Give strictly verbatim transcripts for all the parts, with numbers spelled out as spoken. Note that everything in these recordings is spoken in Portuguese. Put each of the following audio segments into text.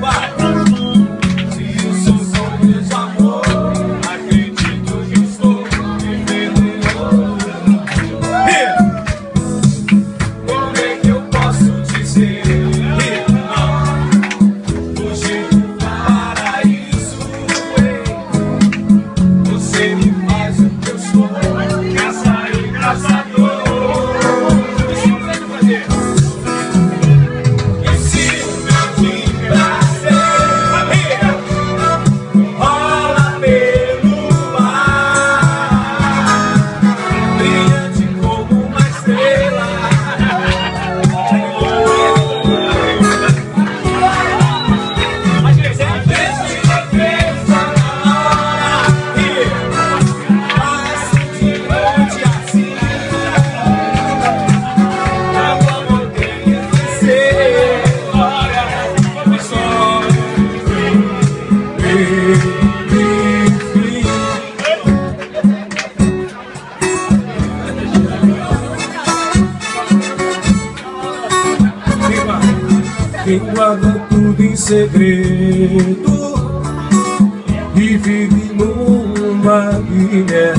Quem guarda tudo em segredo e vive numa ilha,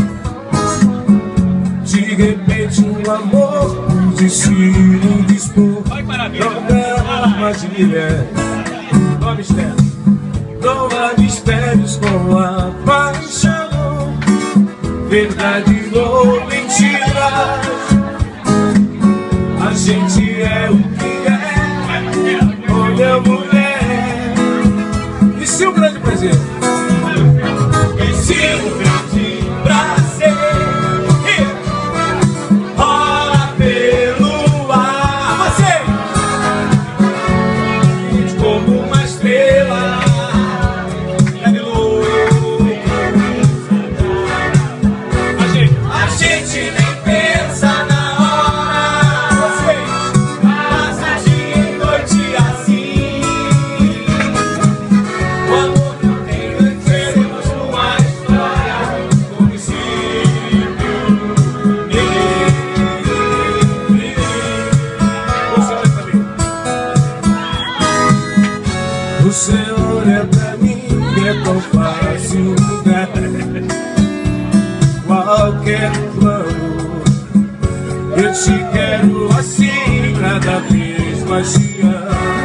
de repente um amor o destino dispor, joga armadilha. Não há mistério, não há mistérios com a paixão, verdade ou mentira, a gente é o que é. Olha, mulher, e se um grande prazer? E se um grande prazer rola pelo ar, você como uma estrela de luz, a gente, a gente nem pensa na hora, você passa dia e noite assim. Você olha pra mim, é tão fácil mudar qualquer plano. Eu te quero assim, cada vez mais te amo.